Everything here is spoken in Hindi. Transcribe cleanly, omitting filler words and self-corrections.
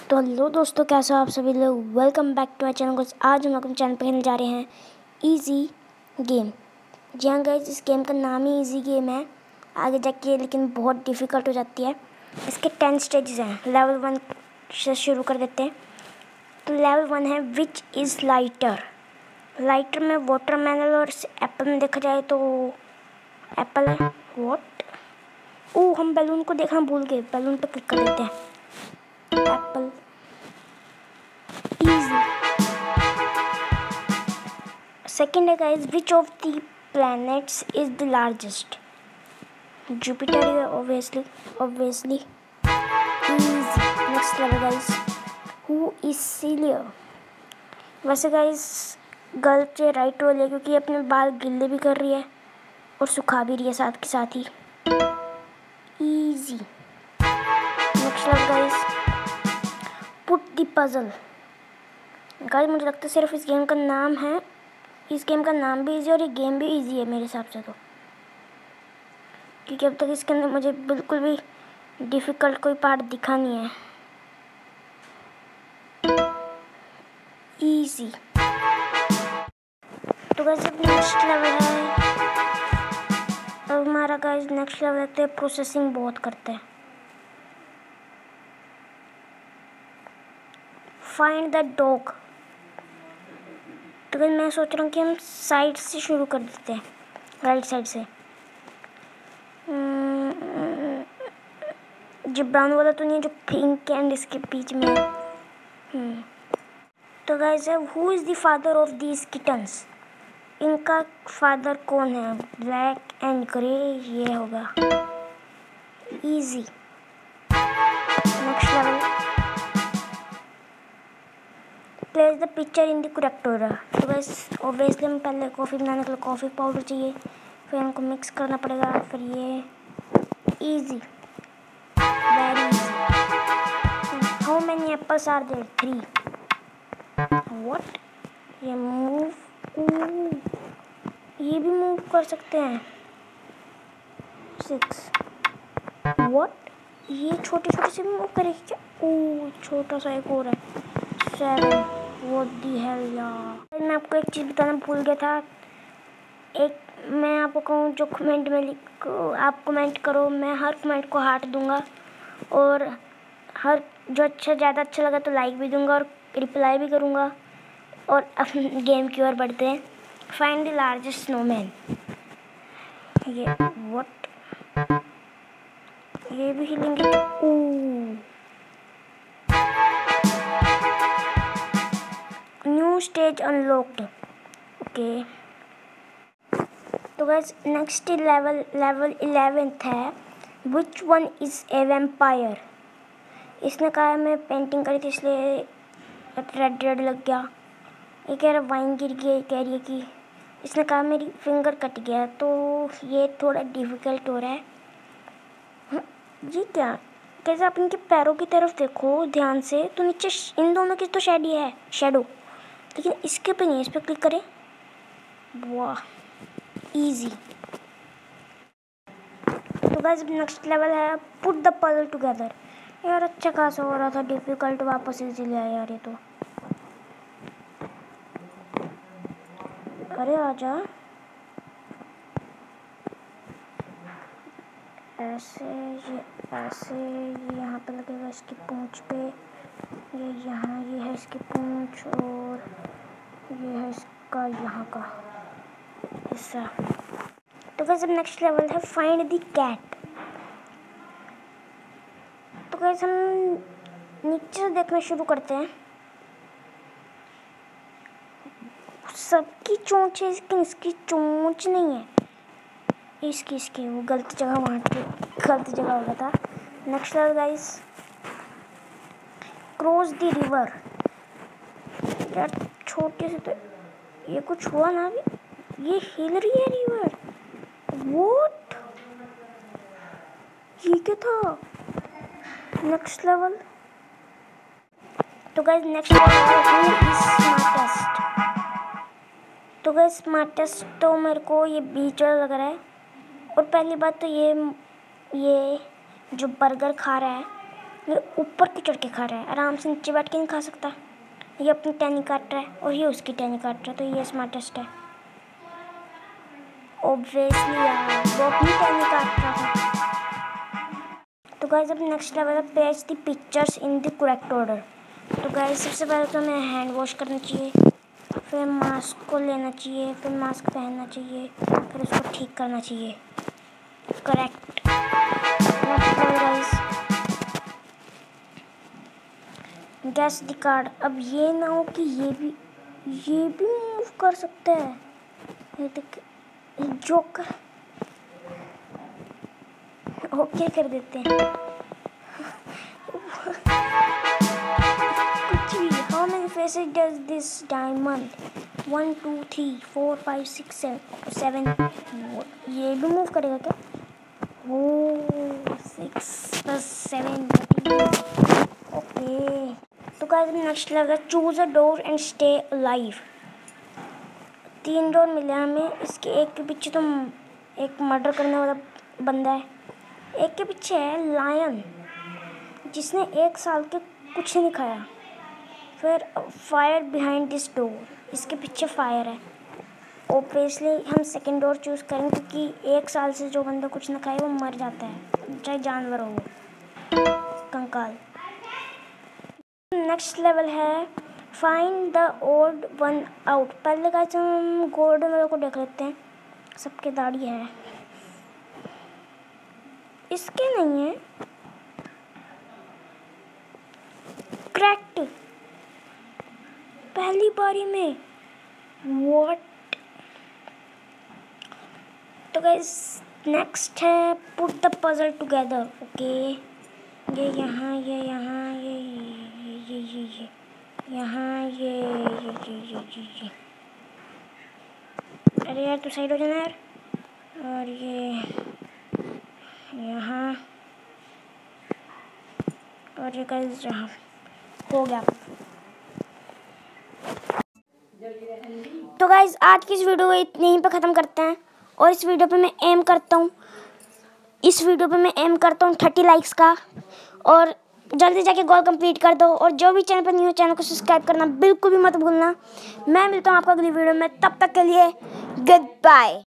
तो हेलो दोस्तों, कैसे हो आप सभी लोग। Welcome back to my channel. आज हम अपने चैनल पर खेलने जा रहे हैं इजी गेम। जी हाँ गाइस, इस गेम का नाम ही इजी गेम है। आगे जाके लेकिन बहुत डिफ़िकल्ट हो जाती है। इसके 10 स्टेजेस हैं। लेवल 1 से शुरू कर देते हैं। तो लेवल 1 है विच इज़ लाइटर। लाइटर में वाटरमेलन और एप्पल में देखा जाए तो एप्पल है। वॉट, हम बैलून को देखना भूल गए। बैलून पर क्लिक कर देते हैं। Apple, easy. Second है guys, which of the planets is the largest? Jupiter है obviously. Easy. Next level guys, who is Celia? वैसे guys गर्ल से राइट रोल है क्योंकि अपने बाल गिल्ले भी कर रही है और सुखा भी रही है साथ के साथ ही। Easy. Next level guys, put the puzzle. Guys मुझे लगता है सिर्फ इस गेम का नाम है, इस गेम का नाम भी इजी और ये गेम भी इजी है मेरे हिसाब से तो, क्योंकि अब तक इसके अंदर मुझे बिल्कुल भी डिफ़िकल्ट कोई पार्ट दिखा नहीं है। इजी। तो गाइस अब नेक्स्ट लेवल है। अब हमारा गाइस नेक्स्ट लेवल लगता है प्रोसेसिंग बहुत करते हैं। Find the dog. तो मैं सोच रहा हूँ कि हम साइड से शुरू कर देते हैं, राइट साइड से। जो ब्राउन वाला तो नहीं है, जो पिंक एंड इसके बीच में। तो गाइस है who is the father of these kittens. इनका फादर कौन है। ब्लैक एंड ग्रे, ये होगा। Easy. Next level, place the picture in the correct order. तो बस ऑब्वियसली हम पहले कॉफ़ी बनाने के लिए कॉफ़ी पाउडर चाहिए, फिर हमको मिक्स करना पड़ेगा, फिर ये। Easy, very easy. How many apples are there. 3। What, ये मूव, ये भी मूव कर सकते हैं। 6। व्हाट, ये छोटे छोटे से मूव करेगी क्या। छोटा सा एक और है। 7। व्हाट दी हेल यार। मैं आपको एक चीज़ बताना भूल गया था। एक मैं आपको कहूँ, जो कमेंट में आप कमेंट करो, मैं हर कमेंट को हार्ट दूंगा और हर जो ज़्यादा अच्छा लगा तो लाइक भी दूंगा और रिप्लाई भी करूंगा। और अपने गेम की ओर बढ़ते हैं। Find the largest snowman. ये व्हाट, ये भी हिलेंगे। New stage unlocked. ओके, तो गाइस नेक्स्ट लेवल 11th है which one is a vampire. इसने कहा मैं पेंटिंग करी थी इसलिए रेड लग गया। ये कह रहा वाइन गिर गया, ये कह रही है कि इसने कहा मेरी फिंगर कट गया। तो ये थोड़ा डिफ़िकल्ट हो रहा है। जी क्या, कैसे आप इनके पैरों की तरफ देखो ध्यान से, तो नीचे इन दोनों की तो शेडो, लेकिन इसके पे नहीं। इस पर क्लिक करें। वाह, इजी। तो गाइस नेक्स्ट लेवल है पुट द पजल टुगेदर। यार अच्छा खासा हो रहा था डिफ़िकल्ट, वापस इजी ले आया यार ये तो। अरे आजा, ऐसे ये यहाँ पे लगेगा इसकी पूंछ पे, ये यहाँ, ये है इसकी पूंछ और ये है इसका यहाँ का हिस्सा। तो गाइस अब नेक्स्ट लेवल है फाइंड द कैट। तो गाइस हम नीचे से देखना शुरू करते हैं। सबकी चोंच है लेकिन इसकी चोंच नहीं है। इसकी वो गलत जगह, वहाँ पे गलत जगह हो गया था। Next level guys, cross the river. यार छोटे से तो ये कुछ हुआ ना अभी, ये हिल रही है रिवर। व्हाट, ये क्या था। नेक्स्ट लेवल, तो गाइस नेक्स्ट लेवल स्मार्टेस्ट। तो गाइस स्मार्टेस्ट तो मेरे को ये बीच वाला लग रहा है। और पहली बात तो ये जो बर्गर खा रहा है ये ऊपर क्यों चढ़ के खा रहा है? आराम से नीचे बैठ के नहीं खा सकता? ये अपनी टहनी काट रहा है और ये उसकी टहनी काट रहा है, तो ये स्मार्टेस्ट है ऑब्वियसली यार, वो अपनी टहनी काट रहा था। तो गाइस अब नेक्स्ट लेवल है paste the pictures in the correct order. तो गाइस सबसे पहले तो हमें हैंड वॉश करना चाहिए, फिर मास्क को लेना चाहिए, फिर मास्क पहनना चाहिए, फिर उसको ठीक करना चाहिए correct. Next level guys guess the card. अब ये ना हो कि ये भी मूव कर सकता है। ये देख जोकर ओके कर देते हैं कुछ भी। How many faces does this diamond? 1 2 3 4 5 6 7 ये भी मूव करेगा क्या? Oh 6 + 7 okay. तो guys next level choose a door and stay alive. 3 door मिले हमें, इसके एक के पीछे तो एक मर्डर करने वाला बंदा है, एक के पीछे है लायन जिसने 1 साल के कुछ नहीं खाया। फिर फायर बिहाइंड दिस डोर, इसके पीछे फायर है। ऑब्वियसली हम सेकंड डोर चूज़ करेंगे क्योंकि 1 साल से जो बंदा कुछ ना खाए वो मर जाता है, चाहे जानवर हो कंकाल। नेक्स्ट लेवल है find the odd one out. पहले का हम गोल्डन वाले को देख लेते हैं, सबके दाढ़ी है, इसके नहीं है। क्रैक्ट पहली बारी में व्हाट। तो गाइस नेक्स्ट है put the puzzle together. Okay ये यहाँ ये यहाँ ये यहाँ ये अरे यार तू साइड हो जाना यार। और ये यहाँ और ये गाइस यहाँ हो गया। तो गाइस आज की इस वीडियो को यहीं पे ख़त्म करते हैं और इस वीडियो पे मैं एम करता हूँ 30 लाइक्स का। और जल्दी जाके गोल कंप्लीट कर दो और जो भी चैनल पर न्यू चैनल को सब्सक्राइब करना बिल्कुल भी मत भूलना। मैं मिलता हूँ आपको अगली वीडियो में, तब तक के लिए गुड बाय।